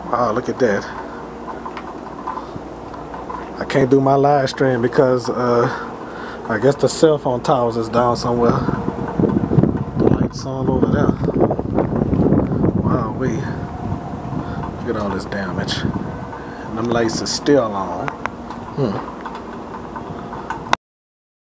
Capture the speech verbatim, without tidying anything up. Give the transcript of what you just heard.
Wow, look at that. I can't do my live stream because uh, I guess the cell phone towers is down somewhere. The light's on over there. Wow, wait. Look at all this damage. And them lights are still on. Hmm.